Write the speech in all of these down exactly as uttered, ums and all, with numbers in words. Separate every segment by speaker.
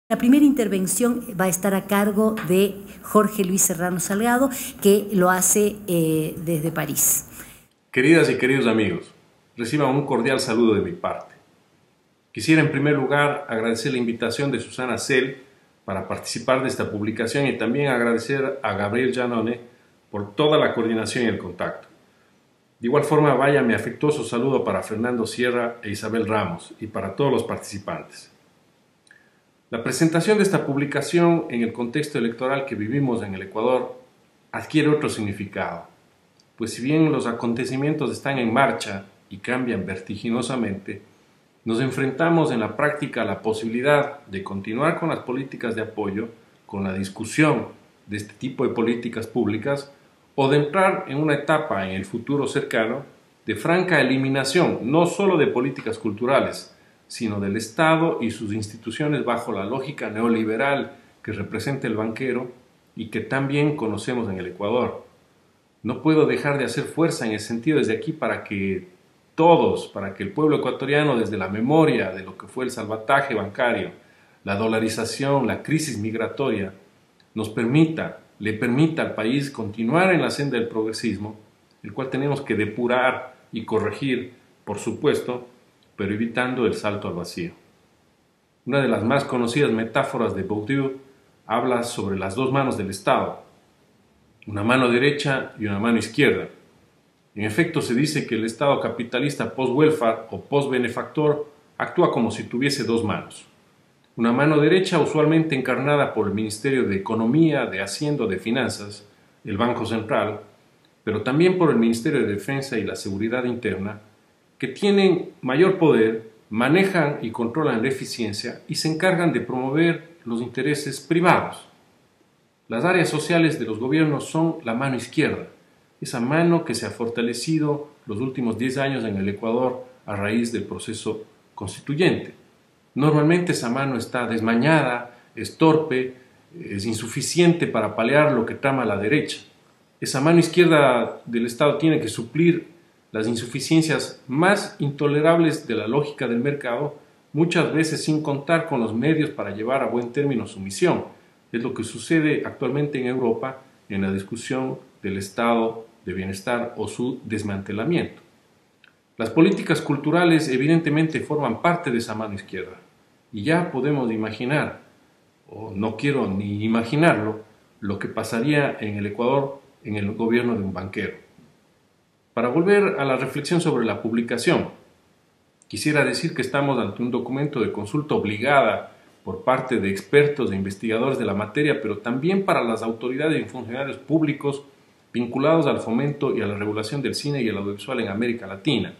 Speaker 1: La primera intervención va a estar a cargo de Jorge Luis Serrano Salgado, que lo hace eh, desde París.
Speaker 2: Queridas y queridos amigos, reciban un cordial saludo de mi parte. Quisiera en primer lugar agradecer la invitación de Susana Cel para participar de esta publicación y también agradecer a Gabriel Giannone por toda la coordinación y el contacto. De igual forma, vaya mi afectuoso saludo para Fernando Sierra e Isabel Ramos y para todos los participantes. La presentación de esta publicación en el contexto electoral que vivimos en el Ecuador adquiere otro significado, pues si bien los acontecimientos están en marcha y cambian vertiginosamente, nos enfrentamos en la práctica a la posibilidad de continuar con las políticas de apoyo, con la discusión de este tipo de políticas públicas, o de entrar en una etapa en el futuro cercano de franca eliminación no solo de políticas culturales, sino del Estado y sus instituciones bajo la lógica neoliberal que representa el banquero y que también conocemos en el Ecuador. No puedo dejar de hacer fuerza en ese sentido desde aquí para que todos, para que el pueblo ecuatoriano, desde la memoria de lo que fue el salvataje bancario, la dolarización, la crisis migratoria, nos permita, le permita al país continuar en la senda del progresismo, el cual tenemos que depurar y corregir, por supuesto, pero evitando el salto al vacío. Una de las más conocidas metáforas de Bourdieu habla sobre las dos manos del Estado, una mano derecha y una mano izquierda. En efecto, se dice que el Estado capitalista post-welfare o post-benefactor actúa como si tuviese dos manos. Una mano derecha usualmente encarnada por el Ministerio de Economía, de Hacienda, de Finanzas, el Banco Central, pero también por el Ministerio de Defensa y la Seguridad Interna, que tienen mayor poder, manejan y controlan la eficiencia y se encargan de promover los intereses privados. Las áreas sociales de los gobiernos son la mano izquierda, esa mano que se ha fortalecido los últimos diez años en el Ecuador a raíz del proceso constituyente. Normalmente esa mano está desmañada, es torpe, es insuficiente para paliar lo que trama la derecha. Esa mano izquierda del Estado tiene que suplir las insuficiencias más intolerables de la lógica del mercado, muchas veces sin contar con los medios para llevar a buen término su misión. Es lo que sucede actualmente en Europa en la discusión del estado de bienestar o su desmantelamiento. Las políticas culturales evidentemente forman parte de esa mano izquierda y ya podemos imaginar, o no quiero ni imaginarlo, lo que pasaría en el Ecuador en el gobierno de un banquero. Para volver a la reflexión sobre la publicación, quisiera decir que estamos ante un documento de consulta obligada por parte de expertos e investigadores de la materia, pero también para las autoridades y funcionarios públicos vinculados al fomento y a la regulación del cine y el audiovisual en América Latina.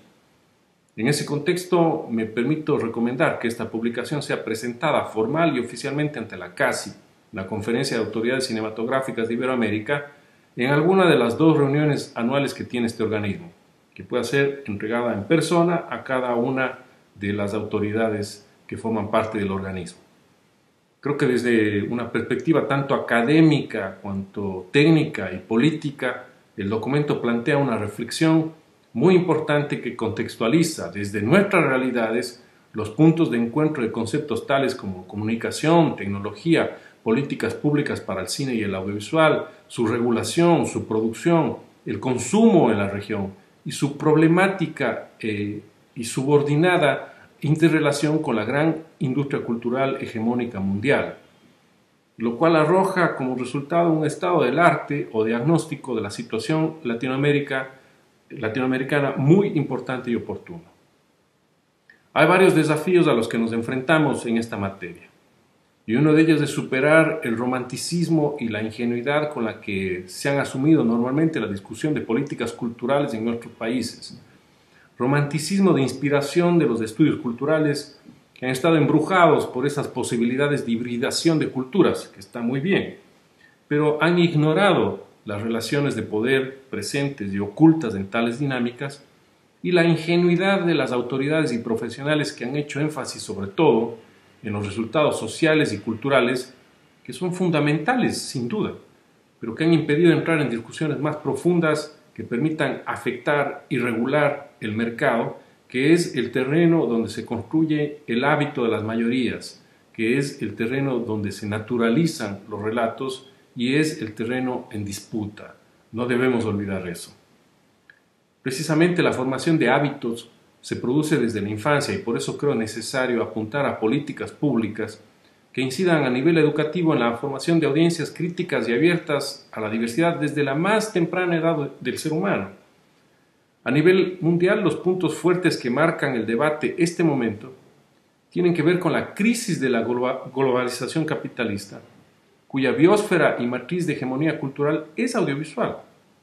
Speaker 2: En ese contexto, me permito recomendar que esta publicación sea presentada formal y oficialmente ante la CACI, la Conferencia de Autoridades Cinematográficas de Iberoamérica, en alguna de las dos reuniones anuales que tiene este organismo, que pueda ser entregada en persona a cada una de las autoridades que forman parte del organismo. Creo que desde una perspectiva tanto académica cuanto técnica y política, el documento plantea una reflexión muy importante que contextualiza desde nuestras realidades los puntos de encuentro de conceptos tales como comunicación, tecnología, políticas públicas para el cine y el audiovisual, su regulación, su producción, el consumo en la región y su problemática eh, y subordinada interrelación con la gran industria cultural hegemónica mundial, lo cual arroja como resultado un estado del arte o diagnóstico de la situación Latinoamérica, latinoamericana muy importante y oportuno. Hay varios desafíos a los que nos enfrentamos en esta materia. Y uno de ellos es superar el romanticismo y la ingenuidad con la que se han asumido normalmente la discusión de políticas culturales en nuestros países. Romanticismo de inspiración de los estudios culturales que han estado embrujados por esas posibilidades de hibridación de culturas, que está muy bien, pero han ignorado las relaciones de poder presentes y ocultas en tales dinámicas y la ingenuidad de las autoridades y profesionales que han hecho énfasis sobre todo en los resultados sociales y culturales que son fundamentales, sin duda, pero que han impedido entrar en discusiones más profundas que permitan afectar y regular el mercado, que es el terreno donde se construye el hábito de las mayorías, que es el terreno donde se naturalizan los relatos y es el terreno en disputa. No debemos olvidar eso. Precisamente la formación de hábitos se produce desde la infancia y por eso creo necesario apuntar a políticas públicas que incidan a nivel educativo en la formación de audiencias críticas y abiertas a la diversidad desde la más temprana edad del ser humano. A nivel mundial, los puntos fuertes que marcan el debate este momento tienen que ver con la crisis de la globalización capitalista, cuya biosfera y matriz de hegemonía cultural es audiovisual.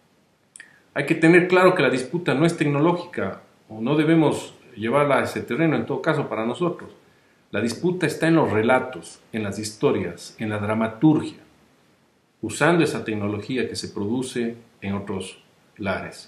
Speaker 2: Hay que tener claro que la disputa no es tecnológica, o no debemos llevarla a ese terreno en todo caso para nosotros. La disputa está en los relatos, en las historias, en la dramaturgia, usando esa tecnología que se produce en otros lares.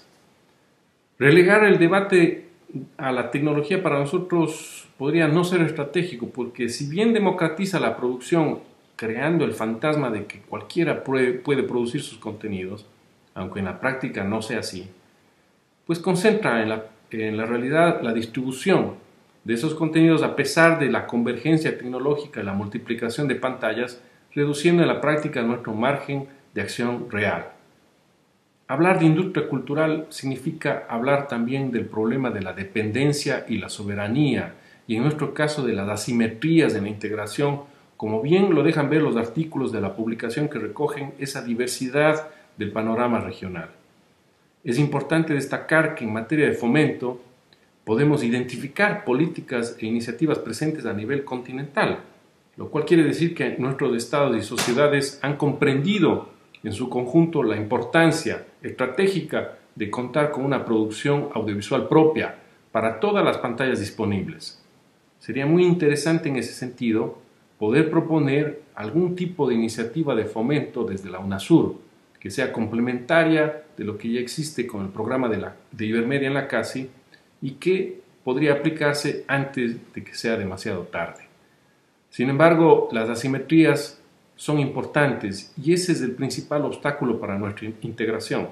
Speaker 2: Relegar el debate a la tecnología para nosotros podría no ser estratégico, porque si bien democratiza la producción, creando el fantasma de que cualquiera puede, puede producir sus contenidos, aunque en la práctica no sea así, pues concentra en la, en la realidad la distribución de esos contenidos a pesar de la convergencia tecnológica y la multiplicación de pantallas, reduciendo en la práctica nuestro margen de acción real. Hablar de industria cultural significa hablar también del problema de la dependencia y la soberanía, y en nuestro caso de las asimetrías en la integración, como bien lo dejan ver los artículos de la publicación que recogen esa diversidad del panorama regional. Es importante destacar que en materia de fomento podemos identificar políticas e iniciativas presentes a nivel continental, lo cual quiere decir que nuestros estados y sociedades han comprendido en su conjunto la importancia estratégica de contar con una producción audiovisual propia para todas las pantallas disponibles. Sería muy interesante en ese sentido poder proponer algún tipo de iniciativa de fomento desde la UNASUR, que sea complementaria de lo que ya existe con el programa de, la, de Ibermedia en la CASI y que podría aplicarse antes de que sea demasiado tarde. Sin embargo, las asimetrías son importantes y ese es el principal obstáculo para nuestra integración.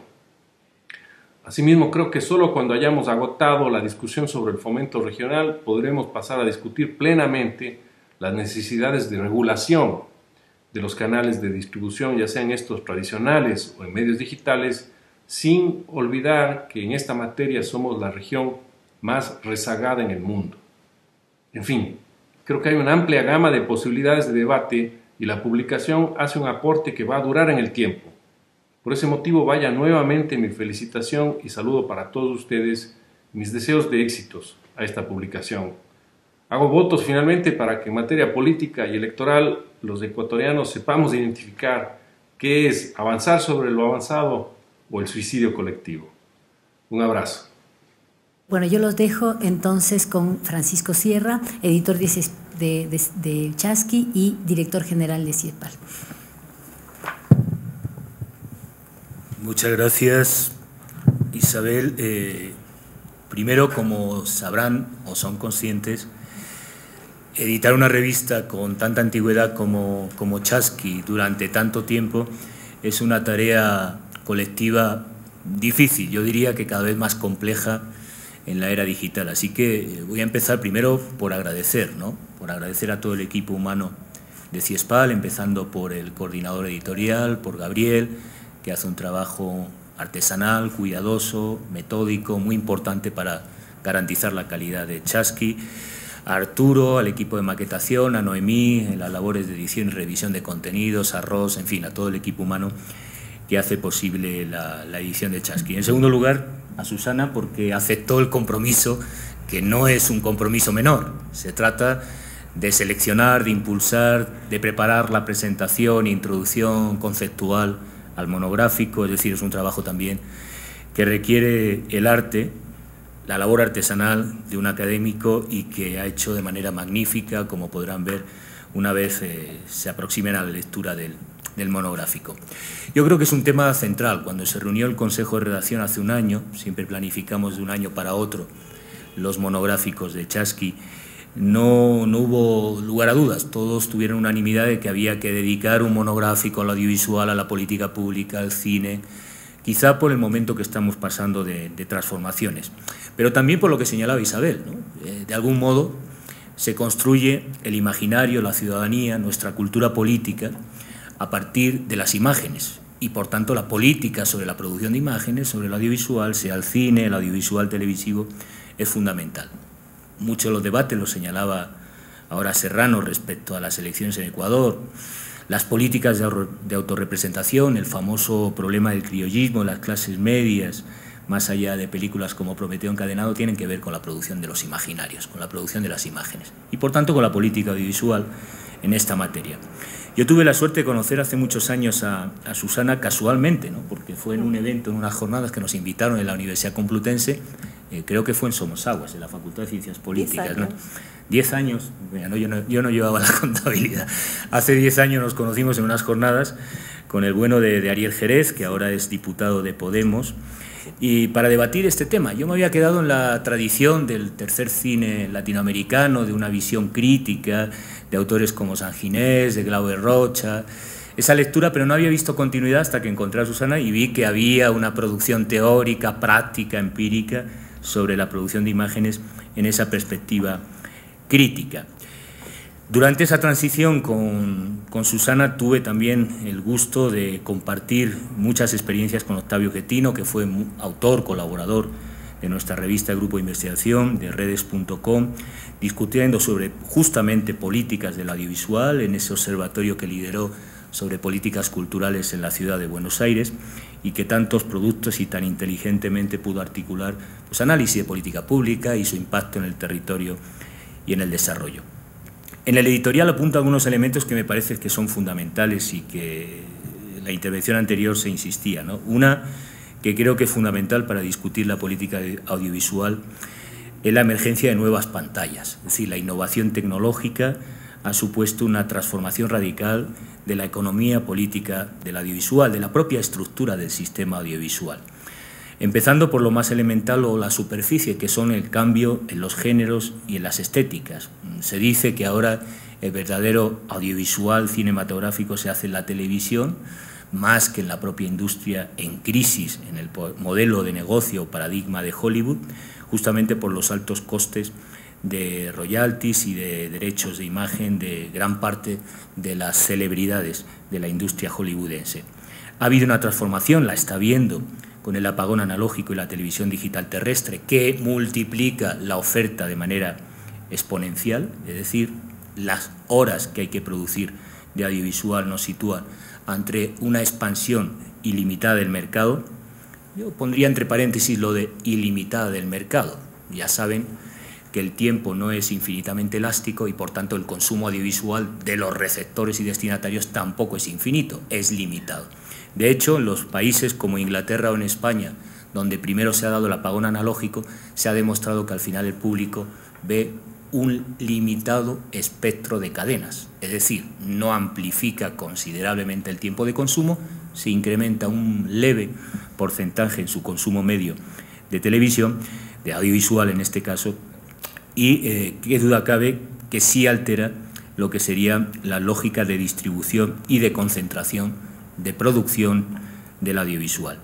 Speaker 2: Asimismo, creo que solo cuando hayamos agotado la discusión sobre el fomento regional podremos pasar a discutir plenamente las necesidades de regulación de los canales de distribución, ya sean estos tradicionales o en medios digitales, sin olvidar que en esta materia somos la región más rezagada en el mundo. En fin, creo que hay una amplia gama de posibilidades de debate y la publicación hace un aporte que va a durar en el tiempo. Por ese motivo, vaya nuevamente mi felicitación y saludo para todos ustedes, mis deseos de éxitos a esta publicación. Hago votos finalmente para que en materia política y electoral los ecuatorianos sepamos identificar qué es avanzar sobre lo avanzado o el suicidio colectivo. Un abrazo.
Speaker 1: Bueno, yo los dejo entonces con Francisco Sierra, editor de, de, de, de Chasqui y director general de CIEPAL.
Speaker 3: Muchas gracias, Isabel. Eh, primero, como sabrán o son conscientes, editar una revista con tanta antigüedad como, como Chasqui durante tanto tiempo es una tarea colectiva difícil, yo diría que cada vez más compleja en la era digital. Así que voy a empezar primero por agradecer, ¿no? Por agradecer a todo el equipo humano de CIEPAL, empezando por el coordinador editorial, por Gabriel, que hace un trabajo artesanal, cuidadoso, metódico, muy importante para garantizar la calidad de Chasqui, a Arturo, al equipo de maquetación, a Noemí, en las labores de edición y revisión de contenidos, a Ros, en fin, a todo el equipo humano que hace posible la, la edición de Chasqui. En segundo lugar, a Susana, porque aceptó el compromiso, que no es un compromiso menor. Se trata de seleccionar, de impulsar, de preparar la presentación e introducción conceptual al monográfico, es decir, es un trabajo también que requiere el arte, la labor artesanal de un académico y que ha hecho de manera magnífica, como podrán ver una vez eh, se aproximen a la lectura del, del monográfico. Yo creo que es un tema central. Cuando se reunió el Consejo de Redacción hace un año, siempre planificamos de un año para otro los monográficos de Chasqui, no, no hubo lugar a dudas, todos tuvieron unanimidad de que había que dedicar un monográfico al audiovisual, a la política pública, al cine, quizá por el momento que estamos pasando de, de transformaciones, pero también por lo que señalaba Isabel, ¿no? Eh, de algún modo se construye el imaginario, la ciudadanía, nuestra cultura política a partir de las imágenes y, por tanto, la política sobre la producción de imágenes, sobre el audiovisual, sea el cine, el audiovisual televisivo, es fundamental. Muchos de los debates los señalaba ahora Serrano respecto a las elecciones en Ecuador, las políticas de autorrepresentación, el famoso problema del criollismo, las clases medias, más allá de películas como Prometeo encadenado, tienen que ver con la producción de los imaginarios, con la producción de las imágenes y, por tanto, con la política audiovisual en esta materia. Yo tuve la suerte de conocer hace muchos años a, a Susana casualmente, ¿no? Porque fue en un evento, en unas jornadas que nos invitaron en la Universidad Complutense, eh, creo que fue en Somosaguas, en la Facultad de Ciencias Políticas, ¿no? Diez años, bueno, yo, no, yo no llevaba la contabilidad, hace diez años nos conocimos en unas jornadas con el bueno de, de Ariel Jerez, que ahora es diputado de Podemos, y para debatir este tema. Yo me había quedado en la tradición del tercer cine latinoamericano, de una visión crítica, de autores como San Ginés, de Glauber Rocha, esa lectura, pero no había visto continuidad hasta que encontré a Susana y vi que había una producción teórica, práctica, empírica, sobre la producción de imágenes en esa perspectiva crítica. Durante esa transición con, con Susana tuve también el gusto de compartir muchas experiencias con Octavio Getino, que fue autor, colaborador de nuestra revista Grupo de Investigación, de redes punto com, discutiendo sobre justamente políticas del audiovisual en ese observatorio que lideró sobre políticas culturales en la ciudad de Buenos Aires y que tantos productos y tan inteligentemente pudo articular pues, análisis de política pública y su impacto en el territorio y en el desarrollo. En el editorial apunto algunos elementos que me parece que son fundamentales y que en la intervención anterior se insistía, ¿no? Una que creo que es fundamental para discutir la política audiovisual es la emergencia de nuevas pantallas, es decir, la innovación tecnológica ha supuesto una transformación radical de la economía política del audiovisual, de la propia estructura del sistema audiovisual. Empezando por lo más elemental o la superficie, que son el cambio en los géneros y en las estéticas. Se dice que ahora el verdadero audiovisual cinematográfico se hace en la televisión, más que en la propia industria en crisis, en el modelo de negocio o paradigma de Hollywood, justamente por los altos costes de royalties y de derechos de imagen de gran parte de las celebridades de la industria hollywoodense. Ha habido una transformación, la está habiendo, con el apagón analógico y la televisión digital terrestre, que multiplica la oferta de manera exponencial, es decir, las horas que hay que producir de audiovisual nos sitúan ante una expansión ilimitada del mercado. Yo pondría entre paréntesis lo de ilimitada del mercado. Ya saben que el tiempo no es infinitamente elástico y, por tanto, el consumo audiovisual de los receptores y destinatarios tampoco es infinito, es limitado. De hecho, en los países como Inglaterra o en España, donde primero se ha dado el apagón analógico, se ha demostrado que al final el público ve un limitado espectro de cadenas, es decir, no amplifica considerablemente el tiempo de consumo, se incrementa un leve porcentaje en su consumo medio de televisión, de audiovisual en este caso, y eh, qué duda cabe que sí altera lo que sería la lógica de distribución y de concentración de producción del audiovisual.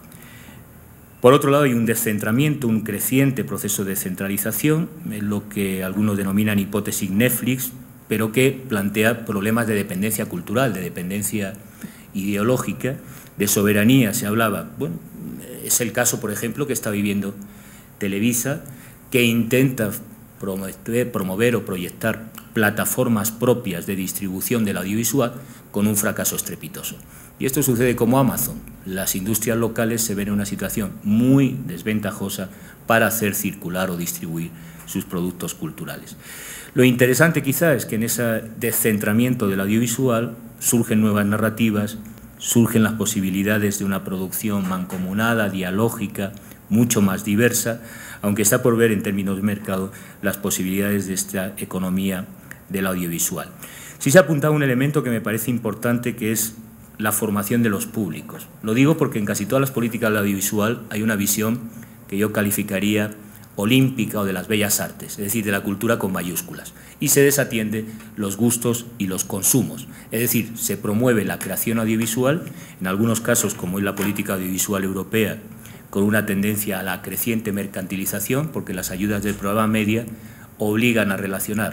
Speaker 3: Por otro lado, hay un descentramiento, un creciente proceso de centralización, lo que algunos denominan hipótesis Netflix, pero que plantea problemas de dependencia cultural, de dependencia ideológica, de soberanía, se hablaba. Bueno, es el caso, por ejemplo, que está viviendo Televisa, que intenta promover, promover o proyectar plataformas propias de distribución del audiovisual con un fracaso estrepitoso. Y esto sucede como Amazon. Las industrias locales se ven en una situación muy desventajosa para hacer circular o distribuir sus productos culturales. Lo interesante quizá es que en ese descentramiento del audiovisual surgen nuevas narrativas, surgen las posibilidades de una producción mancomunada, dialógica, mucho más diversa, aunque está por ver en términos de mercado las posibilidades de esta economía del audiovisual. Sí se ha apuntado un elemento que me parece importante, que es la formación de los públicos. Lo digo porque en casi todas las políticas del audiovisual hay una visión que yo calificaría olímpica o de las bellas artes, es decir, de la cultura con mayúsculas, y se desatiende los gustos y los consumos. Es decir, se promueve la creación audiovisual, en algunos casos, como es la política audiovisual europea, con una tendencia a la creciente mercantilización, porque las ayudas del programa Media obligan a relacionar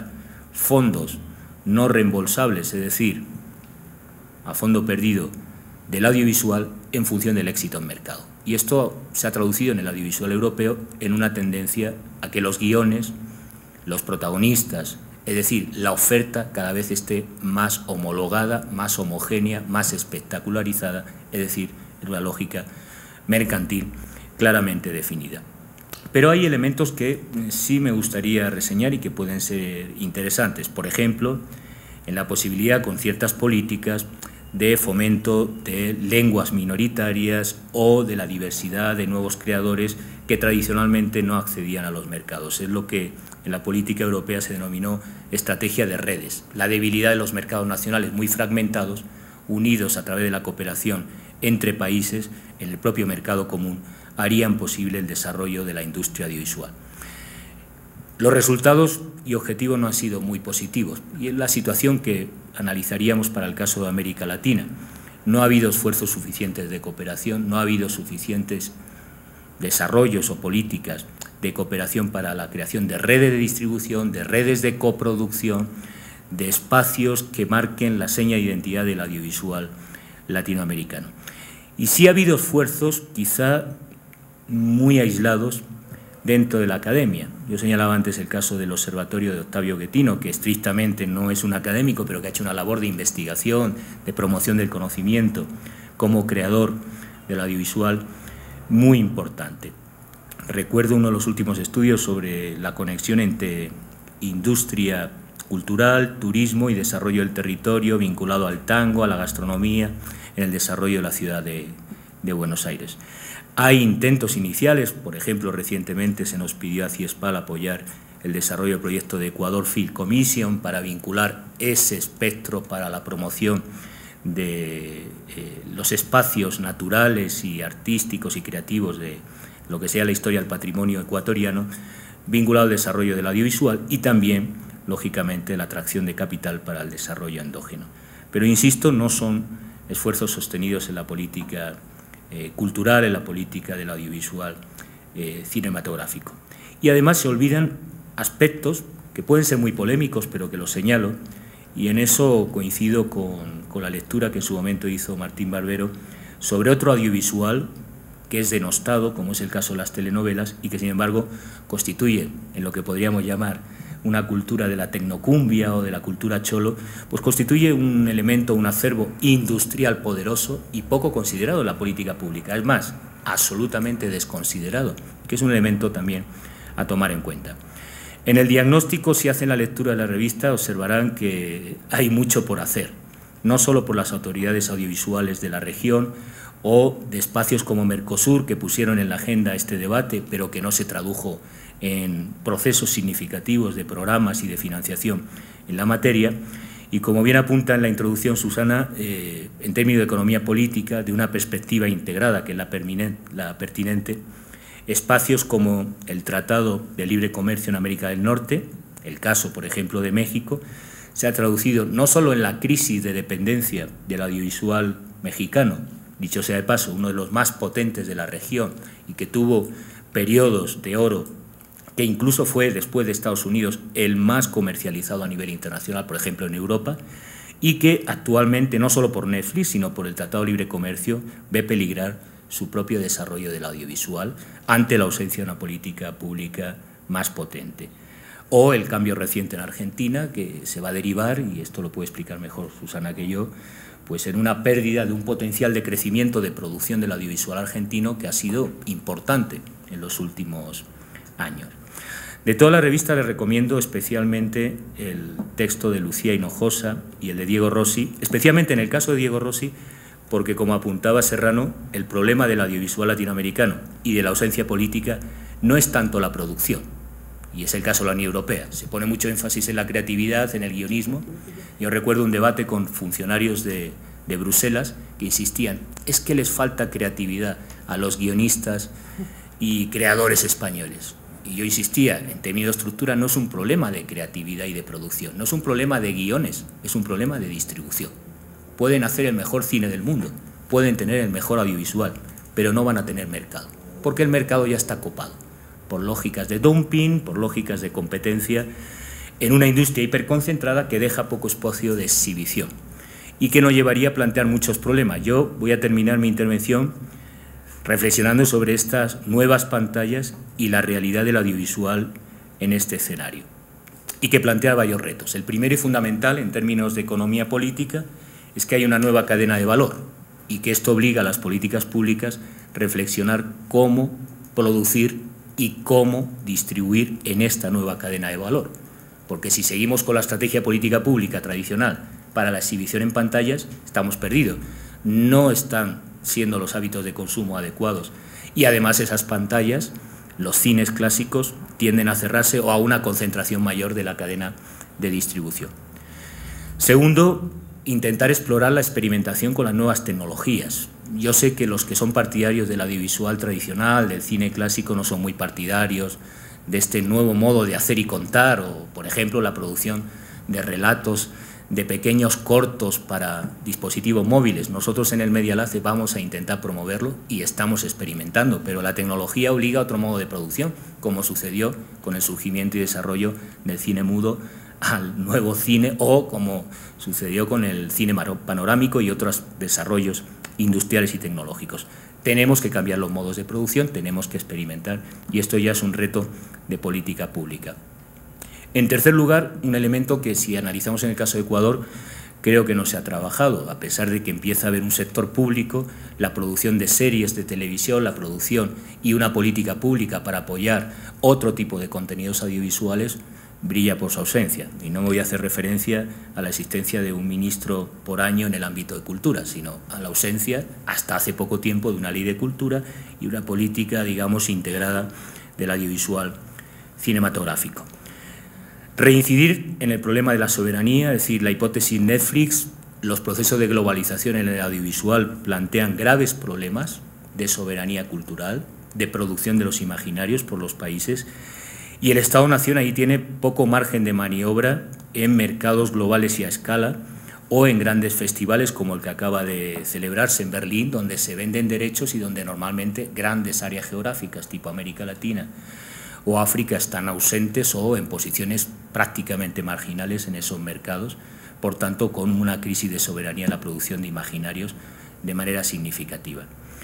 Speaker 3: fondos no reembolsables, es decir, a fondo perdido del audiovisual en función del éxito en mercado. Y esto se ha traducido en el audiovisual europeo en una tendencia a que los guiones, los protagonistas, es decir, la oferta cada vez esté más homologada, más homogénea, más espectacularizada, es decir, en una lógica mercantil claramente definida. Pero hay elementos que sí me gustaría reseñar y que pueden ser interesantes. Por ejemplo, en la posibilidad con ciertas políticas de fomento de lenguas minoritarias o de la diversidad de nuevos creadores que tradicionalmente no accedían a los mercados. Es lo que en la política europea se denominó estrategia de redes. La debilidad de los mercados nacionales muy fragmentados, unidos a través de la cooperación entre países en el propio mercado común, harían posible el desarrollo de la industria audiovisual. Los resultados y objetivos no han sido muy positivos y es la situación que analizaríamos para el caso de América Latina. No ha habido esfuerzos suficientes de cooperación, no ha habido suficientes desarrollos o políticas de cooperación para la creación de redes de distribución, de redes de coproducción, de espacios que marquen la seña de identidad del audiovisual latinoamericano. Y sí ha habido esfuerzos, quizá muy aislados, dentro de la academia. Yo señalaba antes el caso del Observatorio de Octavio Guettino, que estrictamente no es un académico, pero que ha hecho una labor de investigación, de promoción del conocimiento, como creador del audiovisual, muy importante. Recuerdo uno de los últimos estudios sobre la conexión entre industria cultural, turismo y desarrollo del territorio vinculado al tango, a la gastronomía, en el desarrollo de la ciudad de, de Buenos Aires. Hay intentos iniciales, por ejemplo, recientemente se nos pidió a CIESPAL apoyar el desarrollo del proyecto de Ecuador Film Commission para vincular ese espectro para la promoción de eh, los espacios naturales y artísticos y creativos de lo que sea la historia del patrimonio ecuatoriano, vinculado al desarrollo del audiovisual y también, lógicamente, la atracción de capital para el desarrollo endógeno. Pero, insisto, no son esfuerzos sostenidos en la política eh, cultural, en la política del audiovisual eh, cinematográfico. Y además se olvidan aspectos que pueden ser muy polémicos, pero que los señalo, y en eso coincido con, con la lectura que en su momento hizo Martín Barbero sobre otro audiovisual que es denostado, como es el caso de las telenovelas, y que sin embargo constituye en lo que podríamos llamar una cultura de la tecnocumbia o de la cultura cholo, pues constituye un elemento, un acervo industrial poderoso y poco considerado en la política pública. Es más, absolutamente desconsiderado, que es un elemento también a tomar en cuenta. En el diagnóstico, si hacen la lectura de la revista, observarán que hay mucho por hacer, no solo por las autoridades audiovisuales de la región o de espacios como Mercosur, que pusieron en la agenda este debate, pero que no se tradujo en procesos significativos de programas y de financiación en la materia. Y como bien apunta en la introducción Susana, eh, en términos de economía política, de una perspectiva integrada, que es la, la pertinente, espacios como el Tratado de Libre Comercio en América del Norte, el caso, por ejemplo, de México, se ha traducido no solo en la crisis de dependencia del audiovisual mexicano, dicho sea de paso, uno de los más potentes de la región y que tuvo periodos de oro, que incluso fue, después de Estados Unidos, el más comercializado a nivel internacional, por ejemplo, en Europa, y que actualmente, no solo por Netflix, sino por el Tratado de Libre Comercio, ve peligrar su propio desarrollo del audiovisual ante la ausencia de una política pública más potente. O el cambio reciente en Argentina, que se va a derivar, y esto lo puede explicar mejor Susana que yo, pues en una pérdida de un potencial de crecimiento de producción del audiovisual argentino que ha sido importante en los últimos años. De toda la revista les recomiendo especialmente el texto de Lucía Hinojosa y el de Diego Rossi, especialmente en el caso de Diego Rossi, porque, como apuntaba Serrano, el problema del audiovisual latinoamericano y de la ausencia política no es tanto la producción, y es el caso de la Unión Europea. Se pone mucho énfasis en la creatividad, en el guionismo. Yo recuerdo un debate con funcionarios de, de Bruselas que insistían, es que les falta creatividad a los guionistas y creadores españoles. Y yo insistía, en términos de estructura, no es un problema de creatividad y de producción, no es un problema de guiones, es un problema de distribución. Pueden hacer el mejor cine del mundo, pueden tener el mejor audiovisual, pero no van a tener mercado, porque el mercado ya está copado, por lógicas de dumping, por lógicas de competencia en una industria hiperconcentrada que deja poco espacio de exhibición y que nos llevaría a plantear muchos problemas. Yo voy a terminar mi intervención reflexionando sobre estas nuevas pantallas y la realidad del audiovisual en este escenario, y que plantea varios retos. El primero y fundamental, en términos de economía política, es que hay una nueva cadena de valor y que esto obliga a las políticas públicas a reflexionar cómo producir y cómo distribuir en esta nueva cadena de valor. Porque si seguimos con la estrategia política pública tradicional para la exhibición en pantallas, estamos perdidos. No están siendo los hábitos de consumo adecuados y además esas pantallas, los cines clásicos, tienden a cerrarse o a una concentración mayor de la cadena de distribución. Segundo, intentar explorar la experimentación con las nuevas tecnologías. Yo sé que los que son partidarios del audiovisual tradicional, del cine clásico, no son muy partidarios de este nuevo modo de hacer y contar, o, por ejemplo, la producción de relatos de pequeños cortos para dispositivos móviles. Nosotros en el Media Lab vamos a intentar promoverlo y estamos experimentando, pero la tecnología obliga a otro modo de producción, como sucedió con el surgimiento y desarrollo del cine mudo al nuevo cine, o como sucedió con el cine panorámico y otros desarrollos industriales y tecnológicos. Tenemos que cambiar los modos de producción, tenemos que experimentar, y esto ya es un reto de política pública. En tercer lugar, un elemento que, si analizamos en el caso de Ecuador, creo que no se ha trabajado, a pesar de que empieza a haber un sector público, la producción de series de televisión, la producción y una política pública para apoyar otro tipo de contenidos audiovisuales, brilla por su ausencia. Y no me voy a hacer referencia a la existencia de un ministro por año en el ámbito de cultura, sino a la ausencia, hasta hace poco tiempo, de una ley de cultura y una política, digamos, integrada del audiovisual cinematográfico. Reincidir en el problema de la soberanía, es decir, la hipótesis Netflix, los procesos de globalización en el audiovisual plantean graves problemas de soberanía cultural, de producción de los imaginarios por los países, y el Estado-Nación ahí tiene poco margen de maniobra en mercados globales y a escala, o en grandes festivales como el que acaba de celebrarse en Berlín, donde se venden derechos y donde normalmente grandes áreas geográficas tipo América Latina o África están ausentes o en posiciones prácticamente marginales en esos mercados, por tanto con una crisis de soberanía en la producción de imaginarios de manera significativa.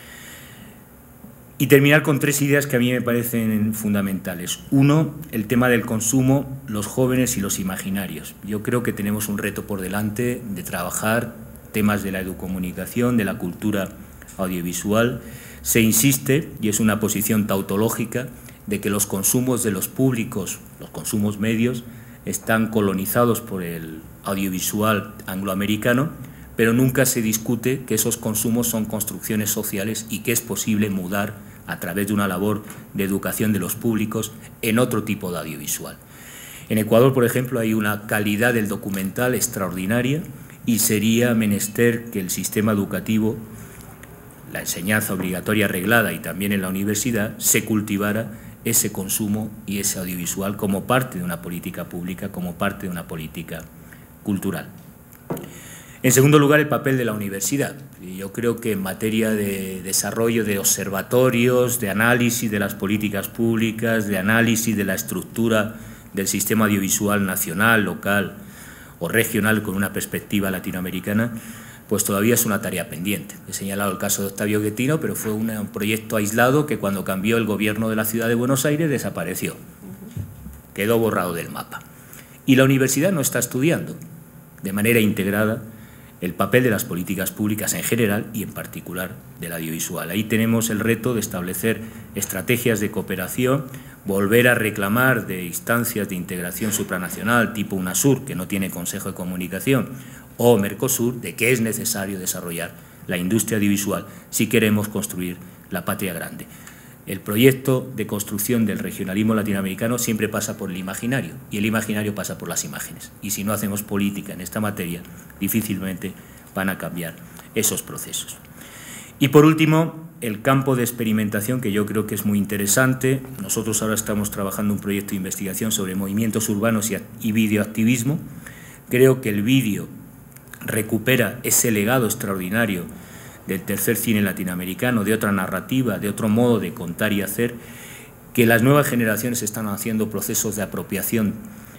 Speaker 3: Y terminar con tres ideas que a mí me parecen fundamentales. Uno, el tema del consumo, los jóvenes y los imaginarios. Yo creo que tenemos un reto por delante de trabajar temas de la educomunicación, de la cultura audiovisual. Se insiste, y es una posición tautológica, de que los consumos de los públicos, los consumos medios, están colonizados por el audiovisual angloamericano, pero nunca se discute que esos consumos son construcciones sociales y que es posible mudar a través de una labor de educación de los públicos en otro tipo de audiovisual. En Ecuador, por ejemplo, hay una calidad del documental extraordinaria y sería menester que el sistema educativo, la enseñanza obligatoria reglada y también en la universidad, se cultivara ese consumo y ese audiovisual como parte de una política pública, como parte de una política cultural. En segundo lugar, el papel de la universidad. Yo creo que en materia de desarrollo de observatorios, de análisis de las políticas públicas, de análisis de la estructura del sistema audiovisual nacional, local o regional con una perspectiva latinoamericana, pues todavía es una tarea pendiente. He señalado el caso de Octavio Guettino, pero fue un proyecto aislado que cuando cambió el gobierno de la ciudad de Buenos Aires desapareció, quedó borrado del mapa. Y la universidad no está estudiando de manera integrada el papel de las políticas públicas en general y en particular del audiovisual. Ahí tenemos el reto de establecer estrategias de cooperación, volver a reclamar de instancias de integración supranacional tipo UNASUR, que no tiene Consejo de Comunicación, o Mercosur, de que es necesario desarrollar la industria audiovisual si queremos construir la patria grande. El proyecto de construcción del regionalismo latinoamericano siempre pasa por el imaginario, y el imaginario pasa por las imágenes. Y si no hacemos política en esta materia, difícilmente van a cambiar esos procesos. Y por último, el campo de experimentación, que yo creo que es muy interesante. Nosotros ahora estamos trabajando un proyecto de investigación sobre movimientos urbanos y, y videoactivismo. Creo que el vídeo recupera ese legado extraordinario del tercer cine latinoamericano, de otra narrativa, de otro modo de contar y hacer, que las nuevas generaciones están haciendo procesos de apropiación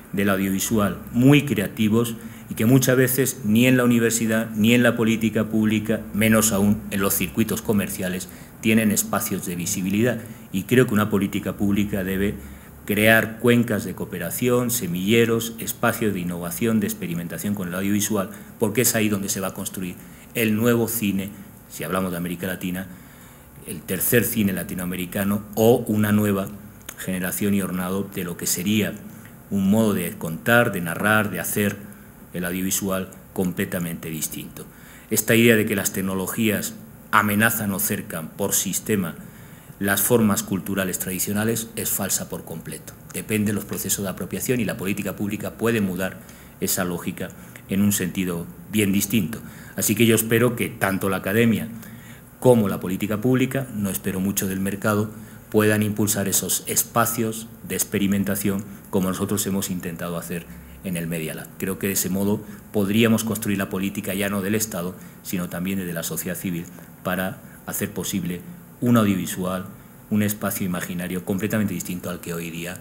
Speaker 3: del audiovisual muy creativos y que muchas veces ni en la universidad ni en la política pública, menos aún en los circuitos comerciales, tienen espacios de visibilidad. Y creo que una política pública debe crear cuencas de cooperación, semilleros, espacios de innovación, de experimentación con el audiovisual, porque es ahí donde se va a construir el nuevo cine, si hablamos de América Latina, el tercer cine latinoamericano o una nueva generación y hornado de lo que sería un modo de contar, de narrar, de hacer el audiovisual completamente distinto. Esta idea de que las tecnologías amenazan o cercan por sistema las formas culturales tradicionales es falsa por completo. Depende de los procesos de apropiación y la política pública puede mudar esa lógica en un sentido bien distinto. Así que yo espero que tanto la academia como la política pública, no espero mucho del mercado, puedan impulsar esos espacios de experimentación como nosotros hemos intentado hacer en el Media Lab. Creo que de ese modo podríamos construir la política ya no del Estado, sino también de la sociedad civil para hacer posible un audiovisual, un espacio imaginario completamente distinto al que hoy día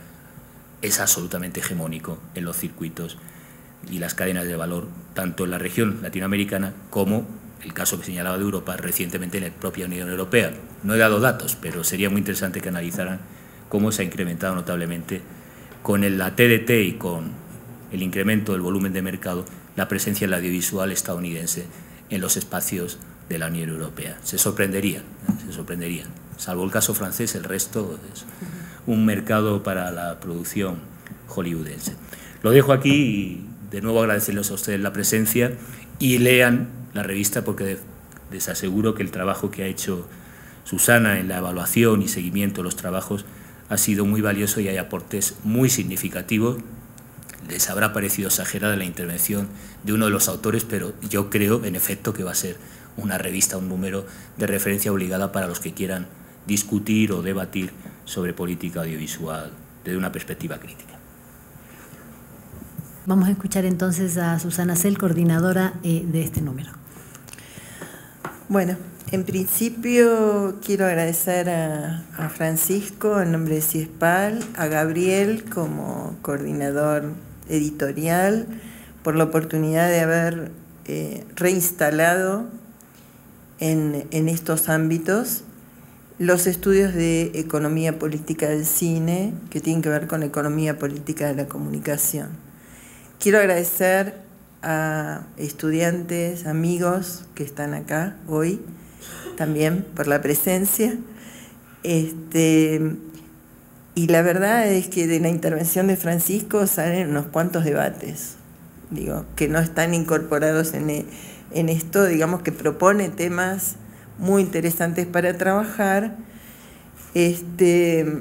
Speaker 3: es absolutamente hegemónico en los circuitos y las cadenas de valor, tanto en la región latinoamericana como el caso que señalaba de Europa recientemente en la propia Unión Europea. No he dado datos, pero sería muy interesante que analizaran cómo se ha incrementado notablemente con el, la T D T y con el incremento del volumen de mercado la presencia del audiovisual estadounidense en los espacios de la Unión Europea. Se sorprendería, ¿eh? se sorprendería. Salvo el caso francés, el resto es un mercado para la producción hollywoodense. Lo dejo aquí y de nuevo agradecerles a ustedes la presencia y lean la revista porque les aseguro que el trabajo que ha hecho Susana en la evaluación y seguimiento de los trabajos ha sido muy valioso y hay aportes muy significativos. Les habrá parecido exagerada la intervención de uno de los autores, pero yo creo, en efecto, que va a ser una revista, un número de referencia obligada para los que quieran discutir o debatir sobre política audiovisual desde una perspectiva crítica.
Speaker 1: Vamos a escuchar entonces a Susana Zell, coordinadora eh, de este número.
Speaker 4: Bueno, en principio quiero agradecer a, a Francisco en nombre de CIESPAL, a Gabriel como coordinador editorial, por la oportunidad de haber eh, reinstalado en, en estos ámbitos los estudios de economía política del cine, que tienen que ver con economía política de la comunicación. Quiero agradecer a estudiantes, amigos que están acá hoy, también por la presencia. Este, y la verdad es que de la intervención de Francisco salen unos cuantos debates, digo, que no están incorporados en, en esto, digamos que propone temas muy interesantes para trabajar, este,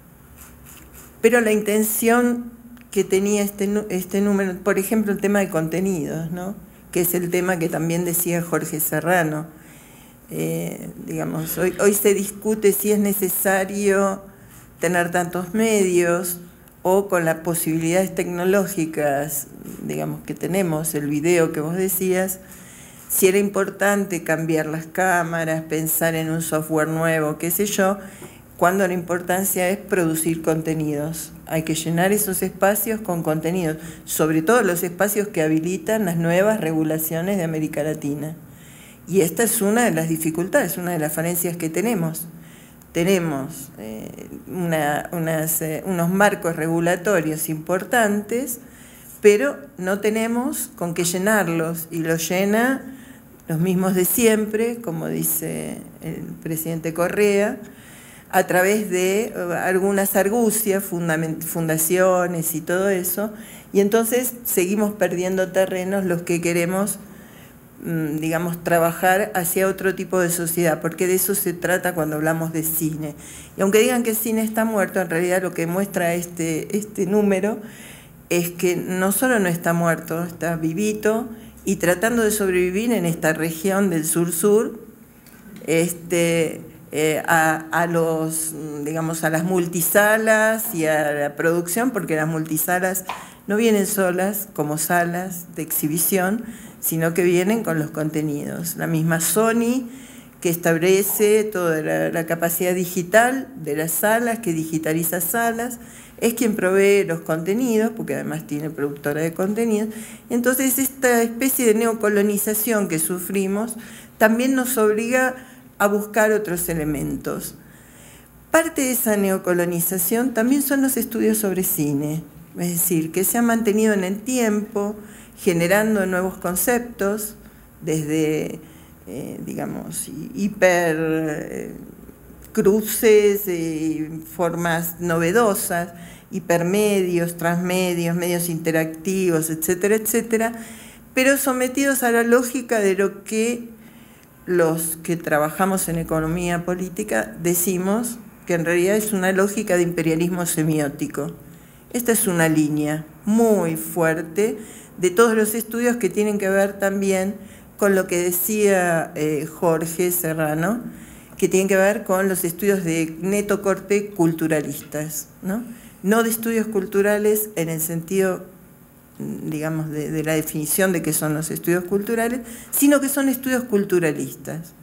Speaker 4: pero la intención que tenía este, este número, por ejemplo, el tema de contenidos, ¿no? Que es el tema que también decía Jorge Serrano. Eh, digamos, hoy, hoy se discute si es necesario tener tantos medios o con las posibilidades tecnológicas, digamos, que tenemos, el video que vos decías, si era importante cambiar las cámaras, pensar en un software nuevo, qué sé yo, cuando la importancia es producir contenidos. Hay que llenar esos espacios con contenidos, sobre todo los espacios que habilitan las nuevas regulaciones de América Latina. Y esta es una de las dificultades, una de las falencias que tenemos. Tenemos eh, una, unas, eh, unos marcos regulatorios importantes, pero no tenemos con qué llenarlos, y los llena los mismos de siempre, como dice el presidente Correa, a través de algunas argucias, fundaciones y todo eso, y entonces seguimos perdiendo terrenos los que queremos, digamos, trabajar hacia otro tipo de sociedad, porque de eso se trata cuando hablamos de cine. Y aunque digan que el cine está muerto, en realidad lo que muestra este, este número es que no solo no está muerto, está vivito y tratando de sobrevivir en esta región del sur-sur, este... Eh, a, a los, digamos, a las multisalas y a la producción, porque las multisalas no vienen solas como salas de exhibición, sino que vienen con los contenidos. La misma Sony, que establece toda la, la capacidad digital de las salas, que digitaliza salas, es quien provee los contenidos, porque además tiene productora de contenidos. Entonces esta especie de neocolonización que sufrimos también nos obliga a buscar otros elementos. Parte de esa neocolonización también son los estudios sobre cine, es decir, que se han mantenido en el tiempo, generando nuevos conceptos, desde, eh, digamos, hiper eh, cruces, eh, formas novedosas, hipermedios, transmedios, medios interactivos, etcétera, etcétera, pero sometidos a la lógica de lo que los que trabajamos en economía política decimos que en realidad es una lógica de imperialismo semiótico. Esta es una línea muy fuerte de todos los estudios que tienen que ver también con lo que decía eh, Jorge Serrano, que tienen que ver con los estudios de neto corte culturalistas, ¿no? No de estudios culturales en el sentido, digamos, de, de la definición de qué son los estudios culturales, sino que son estudios culturalistas.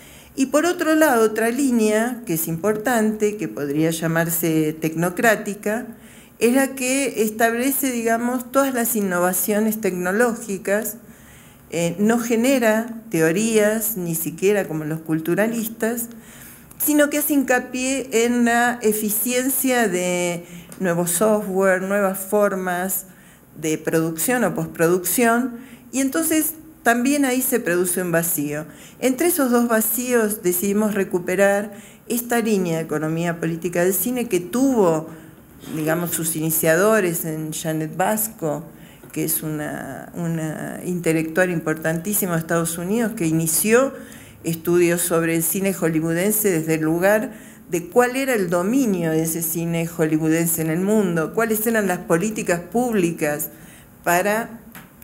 Speaker 4: Y por otro lado, otra línea que es importante, que podría llamarse tecnocrática, es la que establece, digamos, todas las innovaciones tecnológicas, eh, no genera teorías, ni siquiera como los culturalistas, sino que hace hincapié en la eficiencia de nuevos software, nuevas formas de producción o postproducción, y entonces también ahí se produce un vacío. Entre esos dos vacíos decidimos recuperar esta línea de economía política del cine que tuvo, digamos, sus iniciadores en Janet Vasco, que es una, una intelectual importantísima de Estados Unidos, que inició estudios sobre el cine hollywoodense desde el lugar de cuál era el dominio de ese cine hollywoodense en el mundo, cuáles eran las políticas públicas para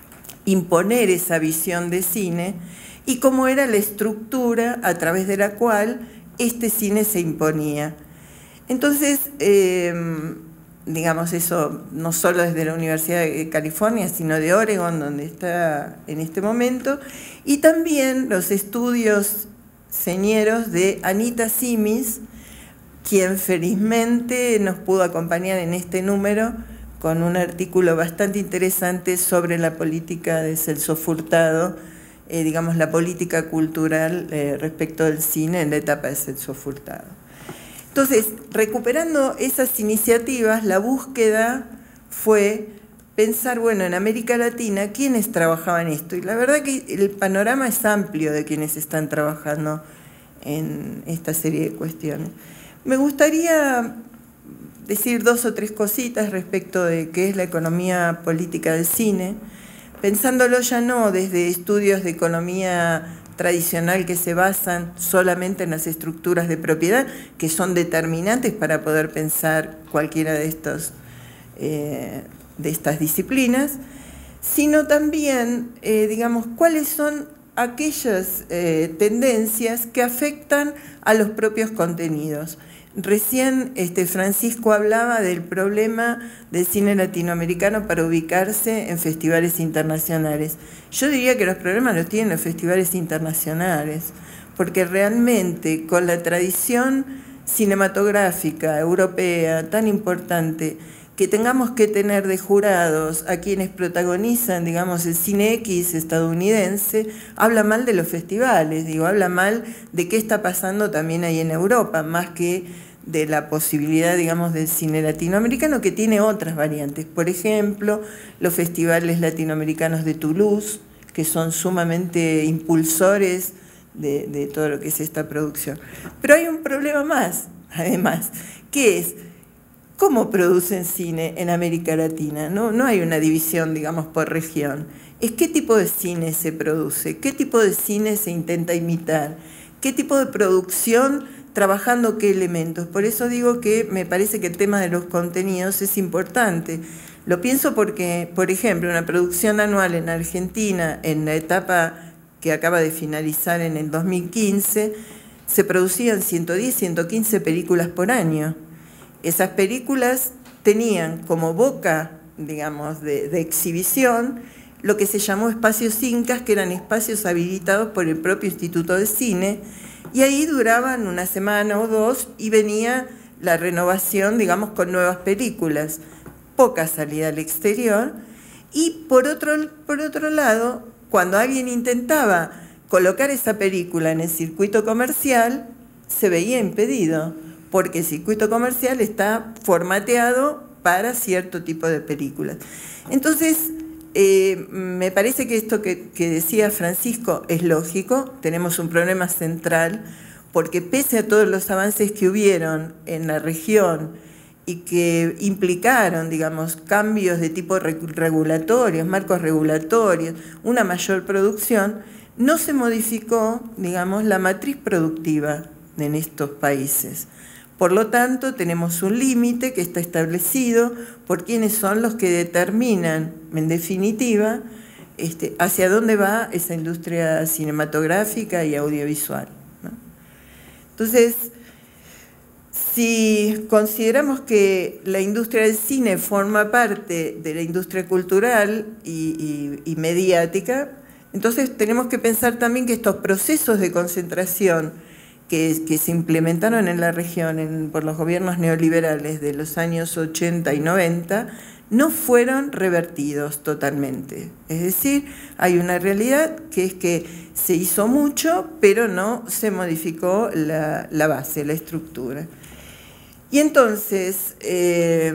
Speaker 4: imponer esa visión de cine y cómo era la estructura a través de la cual este cine se imponía. Entonces, eh, digamos, eso no solo desde la Universidad de California, sino de Oregon, donde está en este momento, y también los estudios señeros de Anita Simis, quien felizmente nos pudo acompañar en este número con un artículo bastante interesante sobre la política de Celso Furtado, eh, digamos, la política cultural eh, respecto del cine en la etapa de Celso Furtado. Entonces, recuperando esas iniciativas, la búsqueda fue pensar, bueno, en América Latina, ¿quiénes trabajaban esto? Y la verdad que el panorama es amplio de quienes están trabajando en esta serie de cuestiones. Me gustaría decir dos o tres cositas respecto de qué es la economía política del cine, pensándolo ya no desde estudios de economía tradicional que se basan solamente en las estructuras de propiedad, que son determinantes para poder pensar cualquiera de, estos, eh, de estas disciplinas, sino también, eh, digamos, cuáles son aquellas eh, tendencias que afectan a los propios contenidos. Recién este, Francisco hablaba del problema del cine latinoamericano para ubicarse en festivales internacionales. Yo diría que los problemas los tienen los festivales internacionales, porque realmente con la tradición cinematográfica europea tan importante, que tengamos que tener de jurados a quienes protagonizan, digamos, el cine X estadounidense, habla mal de los festivales, digo, habla mal de qué está pasando también ahí en Europa, más que de la posibilidad, digamos, del cine latinoamericano, que tiene otras variantes. Por ejemplo, los festivales latinoamericanos de Toulouse, que son sumamente impulsores de, de todo lo que es esta producción. Pero hay un problema más, además, que es ¿cómo producen cine en América Latina? No, no hay una división, digamos, por región. Es qué tipo de cine se produce, qué tipo de cine se intenta imitar, qué tipo de producción, trabajando qué elementos. Por eso digo que me parece que el tema de los contenidos es importante. Lo pienso porque, por ejemplo, una producción anual en Argentina, en la etapa que acaba de finalizar en el dos mil quince, se producían ciento diez, ciento quince películas por año. Esas películas tenían como boca, digamos, de, de exhibición lo que se llamó espacios incas, que eran espacios habilitados por el propio Instituto de Cine, Y ahí duraban una semana o dos y venía la renovación, digamos, con nuevas películas, poca salida al exterior. Y por otro, por otro lado, cuando alguien intentaba colocar esa película en el circuito comercial, se veía impedido, porque el circuito comercial está formateado para cierto tipo de películas. Entonces, eh, me parece que esto que, que decía Francisco es lógico. Tenemos un problema central, porque pese a todos los avances que hubieron en la región y que implicaron, digamos, cambios de tipo regulatorios, marcos regulatorios, una mayor producción, no se modificó, digamos, la matriz productiva en estos países. Por lo tanto, tenemos un límite que está establecido por quienes son los que determinan, en definitiva, este, hacia dónde va esa industria cinematográfica y audiovisual, ¿no? Entonces, si consideramos que la industria del cine forma parte de la industria cultural y, y, y mediática, entonces tenemos que pensar también que estos procesos de concentración que, que se implementaron en la región en, por los gobiernos neoliberales de los años ochenta y noventa no fueron revertidos totalmente. Es decir, hay una realidad que es que se hizo mucho, pero no se modificó la, la base, la estructura. Y entonces, eh,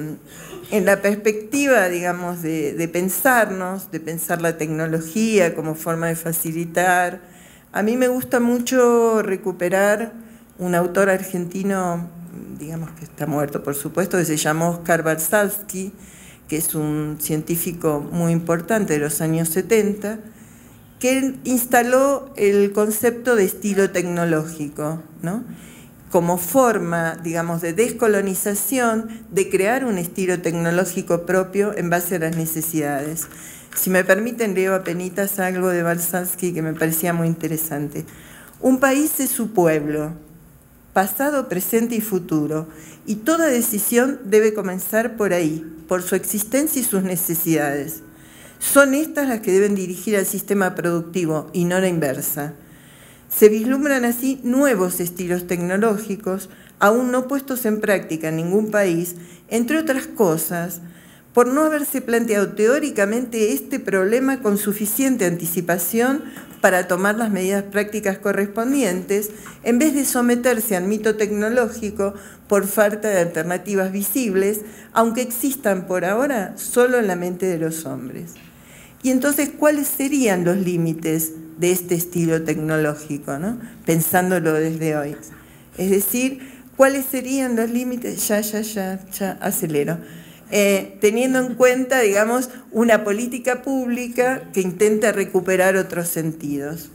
Speaker 4: en la perspectiva, digamos, de, de pensarnos, de pensar la tecnología como forma de facilitar, a mí me gusta mucho recuperar un autor argentino, digamos que está muerto por supuesto, que se llamó Oscar Barsalski, que es un científico muy importante de los años setenta, que instaló el concepto de estilo tecnológico, ¿no?, como forma, digamos, de descolonización, de crear un estilo tecnológico propio en base a las necesidades. Si me permiten, leo apenitas algo de Barsalski que me parecía muy interesante. Un país es su pueblo, pasado, presente y futuro, y toda decisión debe comenzar por ahí, por su existencia y sus necesidades. Son estas las que deben dirigir al sistema productivo y no la inversa. Se vislumbran así nuevos estilos tecnológicos, aún no puestos en práctica en ningún país, entre otras cosas, por no haberse planteado teóricamente este problema con suficiente anticipación para tomar las medidas prácticas correspondientes, en vez de someterse al mito tecnológico por falta de alternativas visibles, aunque existan por ahora solo en la mente de los hombres. Y entonces, ¿cuáles serían los límites de este estilo tecnológico, ¿no?, pensándolo desde hoy? Es decir, ¿cuáles serían los límites? Ya, ya, ya, ya, acelero. Eh, teniendo en cuenta, digamos, una política pública que intenta recuperar otros sentidos.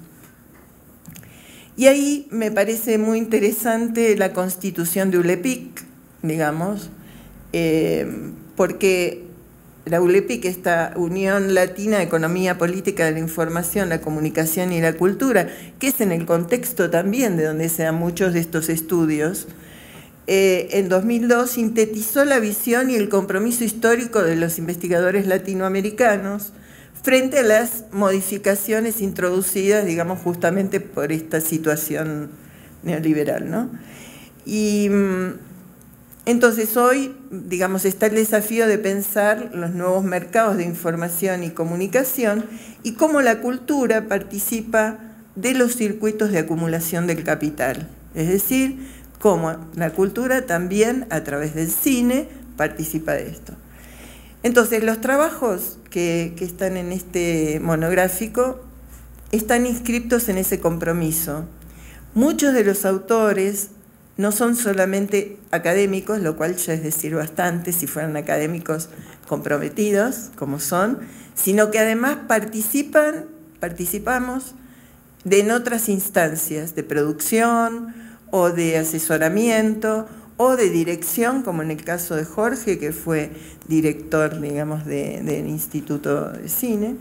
Speaker 4: Y ahí me parece muy interesante la constitución de ULEPIC, digamos, eh, porque la ULEPIC, esta Unión Latina de Economía Política de la Información, la Comunicación y la Cultura, que es en el contexto también de donde se dan muchos de estos estudios, eh, en dos mil dos sintetizó la visión y el compromiso histórico de los investigadores latinoamericanos frente a las modificaciones introducidas, digamos, justamente por esta situación neoliberal, ¿no? Y entonces hoy, digamos, está el desafío de pensar los nuevos mercados de información y comunicación y cómo la cultura participa de los circuitos de acumulación del capital. Es decir, cómo la cultura también, a través del cine, participa de esto. Entonces, los trabajos que, que están en este monográfico están inscriptos en ese compromiso. Muchos de los autores no son solamente académicos, lo cual ya es decir bastante si fueran académicos comprometidos, como son, sino que además participan, participamos de en otras instancias de producción o de asesoramiento o de dirección, como en el caso de Jorge, que fue director, digamos, de, del Instituto de Cine.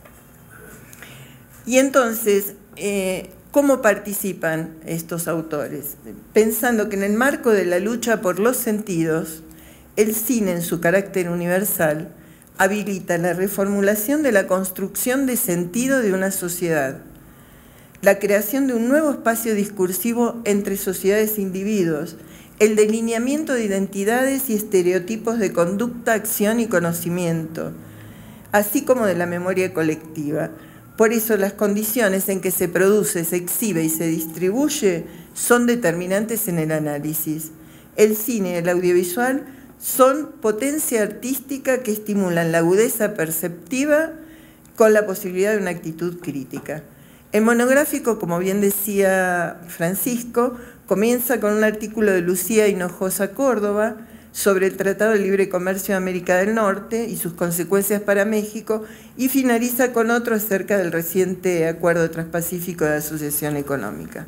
Speaker 4: Y entonces, eh, ¿cómo participan estos autores? Pensando que en el marco de la lucha por los sentidos, el cine en su carácter universal habilita la reformulación de la construcción de sentido de una sociedad, la creación de un nuevo espacio discursivo entre sociedades e individuos, el delineamiento de identidades y estereotipos de conducta, acción y conocimiento, así como de la memoria colectiva. Por eso las condiciones en que se produce, se exhibe y se distribuye son determinantes en el análisis. El cine y el audiovisual son potencia artística que estimulan la agudeza perceptiva con la posibilidad de una actitud crítica. El monográfico, como bien decía Francisco, comienza con un artículo de Lucía Hinojosa Córdoba sobre el Tratado de Libre Comercio de América del Norte y sus consecuencias para México, y finaliza con otro acerca del reciente Acuerdo Transpacífico de Asociación Económica.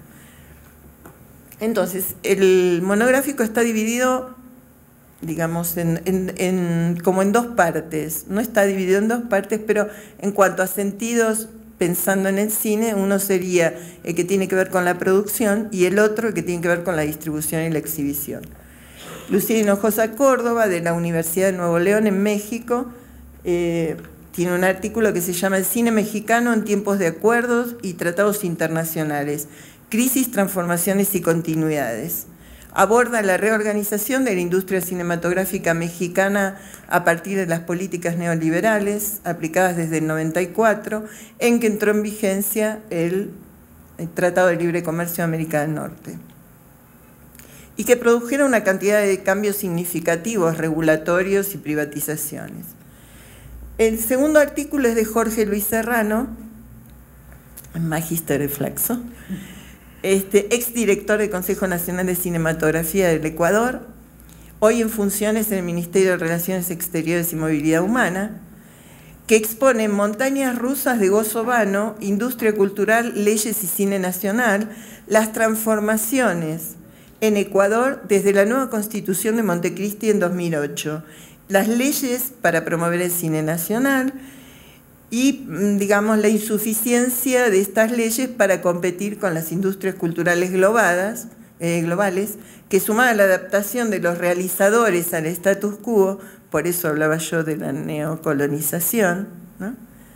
Speaker 4: Entonces, el monográfico está dividido, digamos, en, en, en, como en dos partes. No está dividido en dos partes, pero en cuanto a sentidos, pensando en el cine, uno sería el que tiene que ver con la producción y el otro el que tiene que ver con la distribución y la exhibición. Lucía Hinojosa Córdoba, de la Universidad de Nuevo León, en México, eh, tiene un artículo que se llama El cine mexicano en tiempos de acuerdos y tratados internacionales, crisis, transformaciones y continuidades. Aborda la reorganización de la industria cinematográfica mexicana a partir de las políticas neoliberales aplicadas desde el noventa y cuatro, en que entró en vigencia el, el Tratado de Libre Comercio de América del Norte, y que produjeron una cantidad de cambios significativos, regulatorios y privatizaciones. El segundo artículo es de Jorge Luis Serrano, magíster de Flaxo, Este, exdirector del Consejo Nacional de Cinematografía del Ecuador, hoy en funciones en el Ministerio de Relaciones Exteriores y Movilidad Humana, que expone Montañas Rusas de Gozo Vano, Industria Cultural, Leyes y Cine Nacional, las transformaciones en Ecuador desde la nueva Constitución de Montecristi en dos mil ocho, las leyes para promover el cine nacional, y, digamos, la insuficiencia de estas leyes para competir con las industrias culturales globales, eh, globales, que sumada a la adaptación de los realizadores al status quo, por eso hablaba yo de la neocolonización, ¿no?,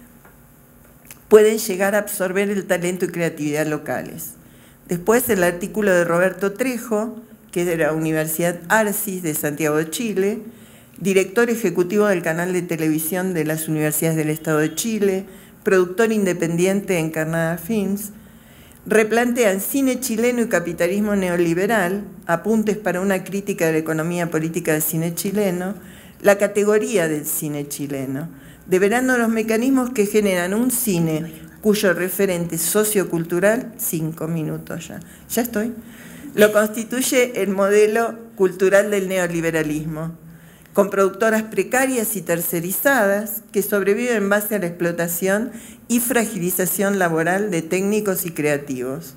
Speaker 4: pueden llegar a absorber el talento y creatividad locales. Después el artículo de Roberto Trejo, que es de la Universidad Arcis de Santiago de Chile, director ejecutivo del canal de televisión de las Universidades del Estado de Chile, productor independiente en Carnada Films, replantean cine chileno y capitalismo neoliberal, apuntes para una crítica de la economía política del cine chileno, la categoría del cine chileno, develando los mecanismos que generan un cine cuyo referente sociocultural, cinco minutos ya, ya estoy, lo constituye el modelo cultural del neoliberalismo, con productoras precarias y tercerizadas que sobreviven en base a la explotación y fragilización laboral de técnicos y creativos.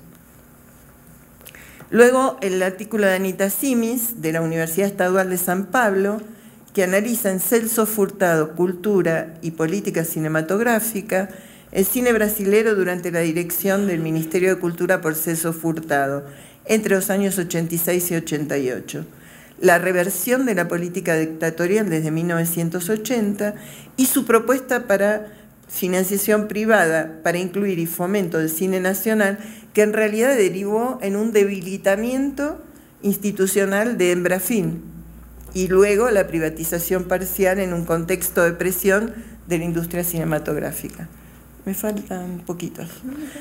Speaker 4: Luego, el artículo de Anita Simis, de la Universidad Estadual de San Pablo, que analiza en Celso Furtado, Cultura y Política Cinematográfica, el cine brasilero durante la dirección del Ministerio de Cultura por Celso Furtado, entre los años ochenta y seis y ochenta y ocho. La reversión de la política dictatorial desde mil novecientos ochenta y su propuesta para financiación privada para incluir y fomento del cine nacional, que en realidad derivó en un debilitamiento institucional de Embrafilm y luego la privatización parcial en un contexto de presión de la industria cinematográfica. Me faltan poquitos.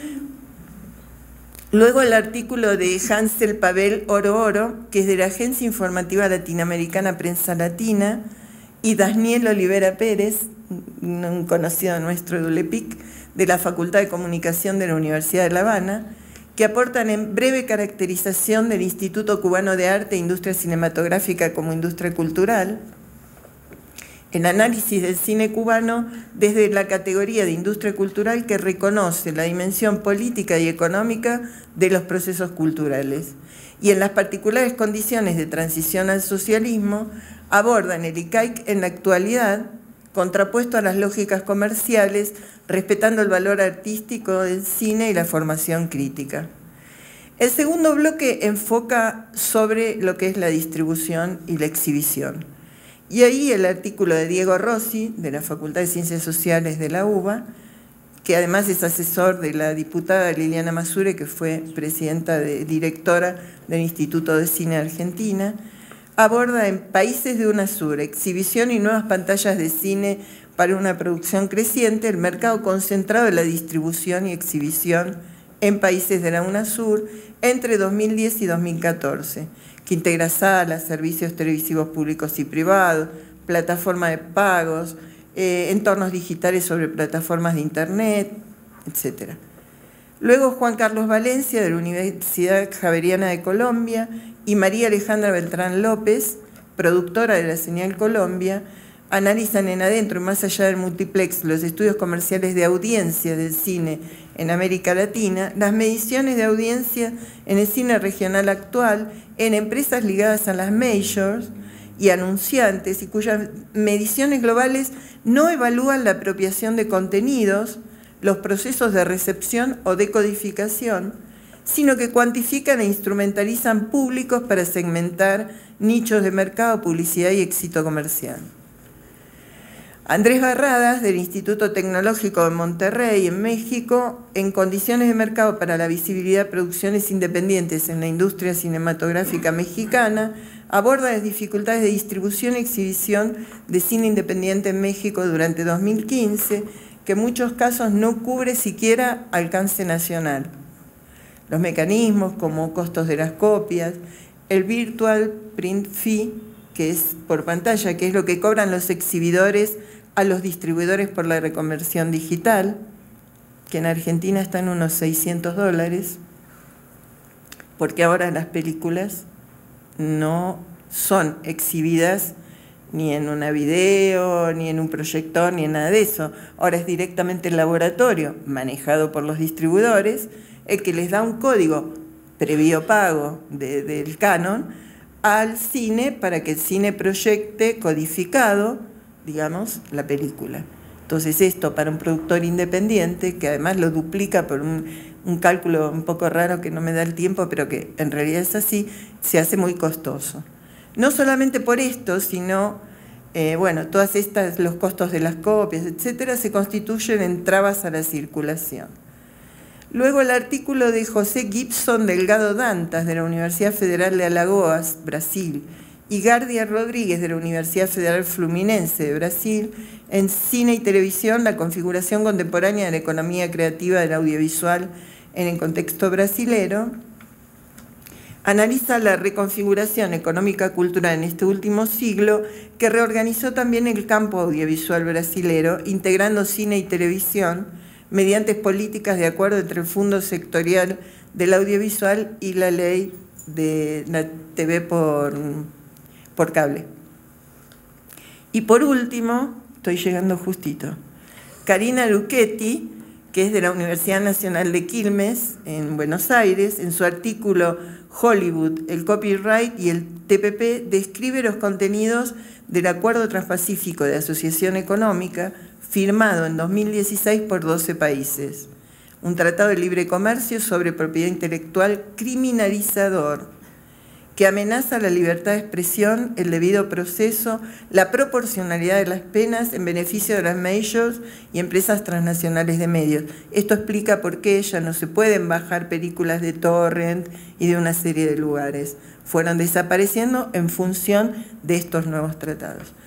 Speaker 4: Luego el artículo de Hansel Pavel Oro Oro, que es de la Agencia Informativa Latinoamericana Prensa Latina, y Daniel Olivera Pérez, un conocido nuestro de ULEPIC, de la Facultad de Comunicación de la Universidad de La Habana, que aportan en breve caracterización del Instituto Cubano de Arte e Industria Cinematográfica como industria cultural, el análisis del cine cubano desde la categoría de industria cultural que reconoce la dimensión política y económica de los procesos culturales, y en las particulares condiciones de transición al socialismo abordan el I C A I C en la actualidad, contrapuesto a las lógicas comerciales, respetando el valor artístico del cine y la formación crítica. El segundo bloque enfoca sobre lo que es la distribución y la exhibición. Y ahí el artículo de Diego Rossi, de la Facultad de Ciencias Sociales de la UBA, que además es asesor de la diputada Liliana Masure, que fue presidenta de, directora del Instituto de Cine Argentina, aborda en Países de UNASUR, exhibición y nuevas pantallas de cine para una producción creciente, el mercado concentrado de la distribución y exhibición en países de la UNASUR entre dos mil diez y dos mil catorce, que integra salas, servicios televisivos públicos y privados, plataformas de pagos, eh, entornos digitales sobre plataformas de internet, etcétera. Luego Juan Carlos Valencia, de la Universidad Javeriana de Colombia, y María Alejandra Beltrán López, productora de la Señal Colombia, analizan en Adentro y más allá del multiplex los estudios comerciales de audiencia del cine en América Latina, las mediciones de audiencia en el cine regional actual, en empresas ligadas a las majors y anunciantes, y cuyas mediciones globales no evalúan la apropiación de contenidos, los procesos de recepción o decodificación, sino que cuantifican e instrumentalizan públicos para segmentar nichos de mercado, publicidad y éxito comercial. Andrés Barradas, del Instituto Tecnológico de Monterrey, en México, en Condiciones de mercado para la visibilidad de producciones independientes en la industria cinematográfica mexicana, aborda las dificultades de distribución y exhibición de cine independiente en México durante dos mil quince, que en muchos casos no cubre siquiera alcance nacional. Los mecanismos como costos de las copias, el virtual print fee, que es por pantalla, que es lo que cobran los exhibidores a los distribuidores por la reconversión digital, que en Argentina está en unos seiscientos dólares, porque ahora las películas no son exhibidas ni en una video, ni en un proyector, ni en nada de eso. Ahora es directamente el laboratorio, manejado por los distribuidores, el que les da un código previo pago de, del canon al cine para que el cine proyecte codificado, digamos, la película. Entonces esto para un productor independiente, que además lo duplica por un, un cálculo un poco raro que no me da el tiempo, pero que en realidad es así, se hace muy costoso. No solamente por esto, sino, eh, bueno, todas estas, los costos de las copias, etcétera, se constituyen en trabas a la circulación. Luego el artículo de José Gibson Delgado Dantas, de la Universidad Federal de Alagoas, Brasil, y Gardia Rodríguez, de la Universidad Federal Fluminense de Brasil, en Cine y Televisión, la configuración contemporánea de la economía creativa del audiovisual en el contexto brasilero, analiza la reconfiguración económica cultural en este último siglo, que reorganizó también el campo audiovisual brasilero, integrando cine y televisión mediante políticas de acuerdo entre el Fondo Sectorial del Audiovisual y la ley de la T V por, por cable. Y por último, estoy llegando justito, Karina Lucchetti, que es de la Universidad Nacional de Quilmes, en Buenos Aires, en su artículo Hollywood, el copyright y el T P P, describe los contenidos del Acuerdo Transpacífico de Asociación Económica, firmado en dos mil dieciséis por doce países. Un tratado de libre comercio sobre propiedad intelectual criminalizador, que amenaza la libertad de expresión, el debido proceso, la proporcionalidad de las penas en beneficio de las majors y empresas transnacionales de medios. Esto explica por qué ya no se pueden bajar películas de torrent y de una serie de lugares. Fueron desapareciendo en función de estos nuevos tratados.